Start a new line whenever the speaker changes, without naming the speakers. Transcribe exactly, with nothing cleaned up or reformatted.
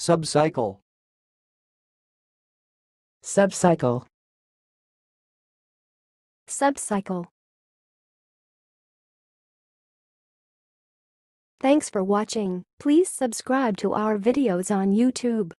Subcycle.
Subcycle.
Subcycle. Thanks for watching. Please subscribe to our videos on YouTube.